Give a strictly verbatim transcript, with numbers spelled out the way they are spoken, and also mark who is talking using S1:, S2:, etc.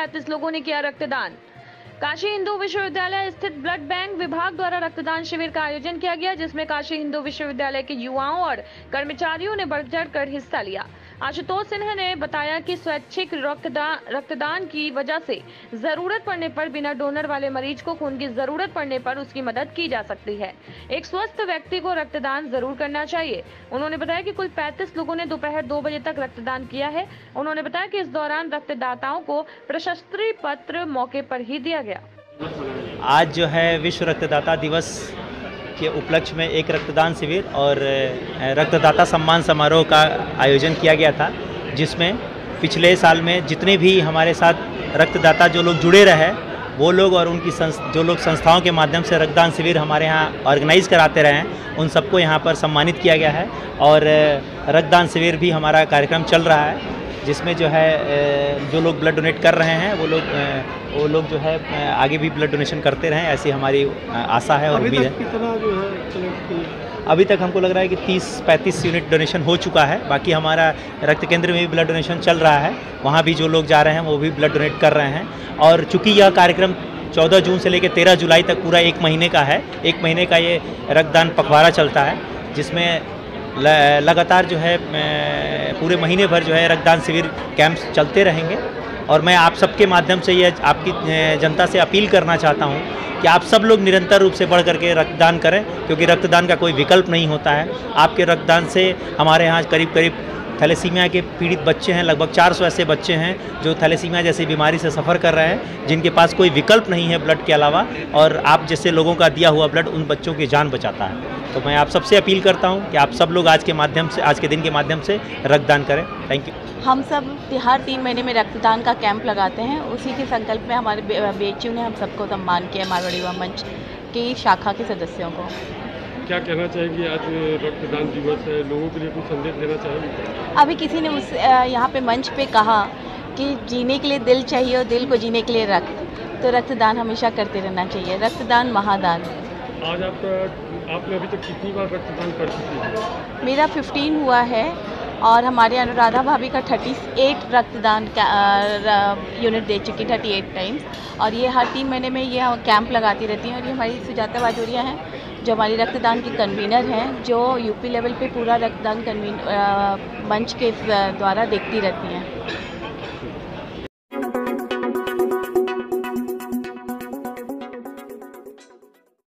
S1: पैंतीस लोगों ने किया रक्तदान। काशी हिंदू विश्वविद्यालय स्थित ब्लड बैंक विभाग द्वारा रक्तदान शिविर का आयोजन किया गया, जिसमें काशी हिंदू विश्वविद्यालय के युवाओं और कर्मचारियों ने बढ़ चढ़ कर हिस्सा लिया। आशुतोष सिन्हा ने बताया कि स्वैच्छिक रक्तदान रक्तदान की वजह से जरूरत पड़ने पर बिना डोनर वाले मरीज को खून की जरूरत पड़ने पर उसकी मदद की जा सकती है। एक स्वस्थ व्यक्ति को रक्तदान जरूर करना चाहिए। उन्होंने बताया कि कुल पैंतीस लोगों ने दोपहर दो बजे तक रक्तदान किया है। उन्होंने बताया कि इस दौरान रक्तदाताओं को प्रशस्ति पत्र मौके पर ही दिया गया।
S2: आज जो है विश्व रक्तदाता दिवस के उपलक्ष्य में एक रक्तदान शिविर और रक्तदाता सम्मान समारोह का आयोजन किया गया था, जिसमें पिछले साल में जितने भी हमारे साथ रक्तदाता जो लोग जुड़े रहे वो लोग और उनकी जो लोग संस्थाओं के माध्यम से रक्तदान शिविर हमारे यहाँ ऑर्गेनाइज कराते रहे हैं, उन सबको यहाँ पर सम्मानित किया गया है। और रक्तदान शिविर भी हमारा कार्यक्रम चल रहा है, जिसमें जो है जो लोग ब्लड डोनेट कर रहे हैं वो लोग वो लोग जो है आगे भी ब्लड डोनेशन करते रहें, ऐसी हमारी आशा है और उम्मीद है।
S3: कितना जो है कलेक्ट किया?
S2: अभी तक हमको लग रहा है कि तीस पैंतीस यूनिट डोनेशन हो चुका है। बाकी हमारा रक्त केंद्र में भी ब्लड डोनेशन चल रहा है, वहाँ भी जो लोग जा रहे हैं वो भी ब्लड डोनेट कर रहे हैं। और चूँकि यह कार्यक्रम चौदह जून से लेकर तेरह जुलाई तक पूरा एक महीने का है, एक महीने का ये रक्तदान पखवाड़ा चलता है, जिसमें लगातार जो है पूरे महीने भर जो है रक्तदान शिविर कैंप्स चलते रहेंगे। और मैं आप सबके माध्यम से ये आपकी जनता से अपील करना चाहता हूँ कि आप सब लोग निरंतर रूप से बढ़ करके रक्तदान करें, क्योंकि रक्तदान का कोई विकल्प नहीं होता है। आपके रक्तदान से हमारे यहाँ करीब करीब थैलेसीमिया के पीड़ित बच्चे हैं, लगभग चार सौ ऐसे बच्चे हैं जो थैलेसीमिया जैसी बीमारी से सफ़र कर रहे हैं, जिनके पास कोई विकल्प नहीं है ब्लड के अलावा, और आप जैसे लोगों का दिया हुआ ब्लड उन बच्चों की जान बचाता है। तो मैं आप सबसे अपील करता हूं कि आप सब लोग आज के माध्यम से आज के दिन के माध्यम से रक्तदान करें। Thank you.
S4: हम सब हर तीन महीने में रक्तदान का कैंप लगाते हैं। उसी के संकल्प में हमारे बीएचयू ने हम सबको सम्मान किया, मारवाड़ी युवा मंच की शाखा के सदस्यों को।
S3: क्या कहना चाहेंगे, आज रक्तदान दिवस है, लोगों के लिए कुछ संदेश देना चाहेंगे?
S4: अभी किसी ने उस यहाँ पे मंच पे कहा कि जीने के लिए दिल चाहिए और दिल को जीने के लिए रक्त, तो रक्तदान हमेशा करते रहना चाहिए। रक्तदान महादान।
S3: आज आपका आपने अभी तक कितनी बार रक्तदान कर चुकी है?
S4: मेरा पंद्रह हुआ है और हमारे अनुराधा भाभी का अड़तीस रक्तदान यूनिट दे चुकी, अड़तीस टाइम्स। और ये हर तीन महीने में ये कैंप लगाती रहती हैं। और ये हमारी सुजाता बाजोरिया हैं जो हमारी रक्तदान की कन्वीनर हैं, जो यूपी लेवल पे पूरा रक्तदान कन्वीन मंच के द्वारा देखती रहती हैं।